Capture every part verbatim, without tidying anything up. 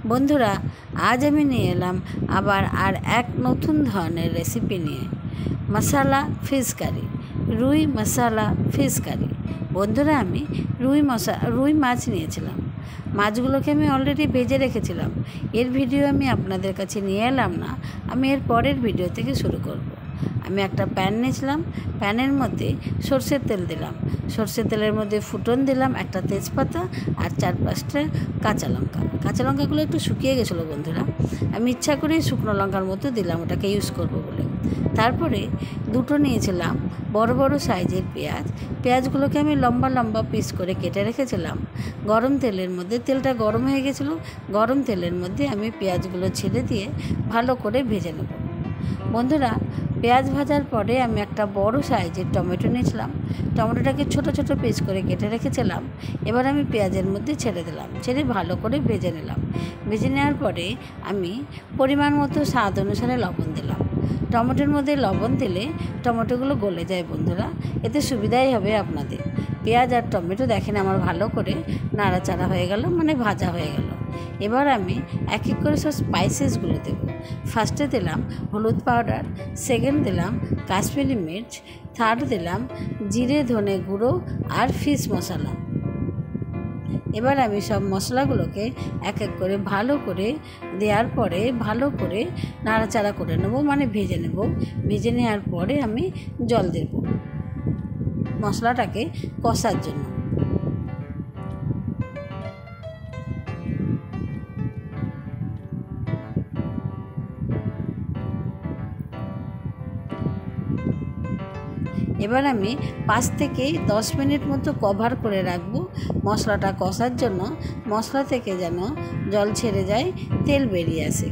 বন্ধুরা, আজ আমি নিয়ে এলাম আবার আর এক নতুন ধরনের রেসিপি নিয়ে, মশালা ফিশ কারি, রুই মশালা ফিশ কারি। বন্ধুরা, আমি রুই মশা রুই মাছ নিয়েছিলাম। মাছগুলোকে আমি অলরেডি ভেজে রেখেছিলাম। এর ভিডিও আমি আপনাদের কাছে নিয়ে এলাম না, আমি এর পরের ভিডিও থেকে শুরু করব। আমি একটা প্যান নিয়েছিলাম, প্যানের মধ্যে সর্ষের তেল দিলাম, সর্ষের তেলের মধ্যে ফুটন দিলাম, একটা তেজপাতা আর চার পাঁচটা কাঁচা লঙ্কা। কাঁচা লঙ্কাগুলো একটু শুকিয়ে গেছিলো বন্ধুরা, আমি ইচ্ছা করেই শুকনো লঙ্কার মতো দিলাম, ওটাকে ইউজ করব বলে। তারপরে দুটো নিয়েছিলাম বড় বড় সাইজের পেঁয়াজ। পেঁয়াজগুলোকে আমি লম্বা লম্বা পিস করে কেটে রেখেছিলাম। গরম তেলের মধ্যে, তেলটা গরম হয়ে গেছিলো, গরম তেলের মধ্যে আমি পেঁয়াজগুলো ছেড়ে দিয়ে ভালো করে ভেজে নেব। বন্ধুরা, পেঁয়াজ ভাজার পরে আমি একটা বড় সাইজের টমেটো নিয়েছিলাম। টমেটোটাকে ছোট ছোট পিস করে কেটে রেখেছিলাম। এবার আমি পেঁয়াজের মধ্যে ছেড়ে দিলাম, ছেড়ে ভালো করে ভেজে নিলাম। ভেজে নেওয়ার পরে আমি পরিমাণ মতো স্বাদ অনুসারে লবণ দিলাম। টমেটোর মধ্যে লবণ দিলে টমেটোগুলো গলে যায় বন্ধুরা, এতে সুবিধাই হবে আপনাদের। পেঁয়াজ আর টমেটো দেখেন আমার ভালো করে নাড়াচাড়া হয়ে গেল, মানে ভাজা হয়ে গেল। এবার আমি এক এক করে সব স্পাইসেসগুলো দেবো। ফার্স্টে দিলাম হলুদ পাউডার, সেকেন্ড দিলাম কাশ্মীরি মির্চ, থার্ড দিলাম জিরে ধনে গুঁড়ো আর ফিশ মশলা। এবার আমি সব মশলাগুলোকে এক এক করে ভালো করে দেওয়ার পরে ভালো করে নাড়াচাড়া করে নেব, মানে ভেজে নেব। ভেজে নেওয়ার পরে আমি জল দেব মশলাটাকে কষার জন্য। এবার আমি পাঁচ থেকে দশ মিনিট মতো কভার করে রাখবো মশলাটা কষার জন্য, মশলা থেকে যেন জল ছেড়ে যায়, তেল বেরিয়ে আসে।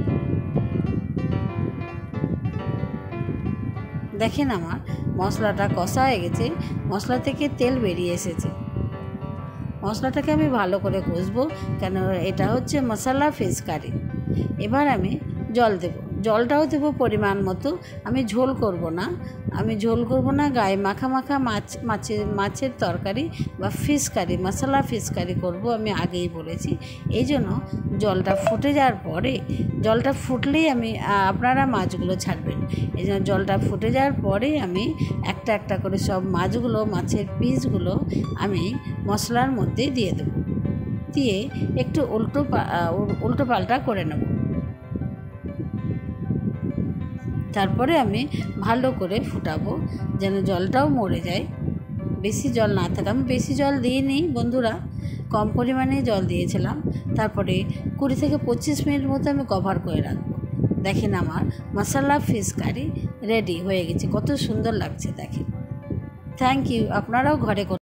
দেখেন আমার মশলাটা কষা হয়ে গেছে, মশলা থেকে তেল বেরিয়ে এসেছে। মশলাটাকে আমি ভালো করে কষবো, কেন এটা হচ্ছে মশালা ফিশ কারি। এবার আমি জল দেব, জলটাও দেবো পরিমাণ মতো। আমি ঝোল করব না, আমি ঝোল করব না গায়ে মাখা মাখা মাছ মাছের মাছের তরকারি বা ফিশ কারি, মশালা ফিশ কারি করবো, আমি আগেই বলেছি। এই জন্য জলটা ফুটে যাওয়ার পরে, জলটা ফুটলেই আমি আপনারা মাছগুলো ছাড়বেন। এই জন্য জলটা ফুটে যাওয়ার পরে আমি একটা একটা করে সব মাছগুলো, মাছের পিসগুলো আমি মশলার মধ্যে দিয়ে দেবো, দিয়ে একটু উল্টো উল্টো পাল্টা করে নেব। তারপরে আমি ভালো করে ফুটাবো যেন জলটাও মরে যায়, বেশি জল না থাকে। আমি বেশি জল দিইনি বন্ধুরা, কম পরিমাণে জল দিয়েছিলাম। তারপরে কুড়ি থেকে পঁচিশ মিনিট মতো আমি কভার করে রাখবো। দেখেন আমার মশালা ফিশ কারি রেডি হয়ে গেছে, কত সুন্দর লাগছে দেখেন। থ্যাংক ইউ, আপনারাও ঘরে